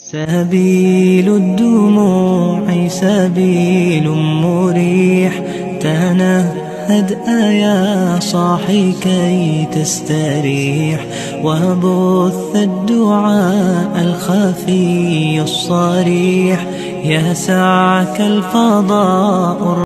سبيل الدموع سبيل مريح، تنهد يا صاحي كي تستريح، وبث الدعاء الخفي الصريح، يسعك الفضاء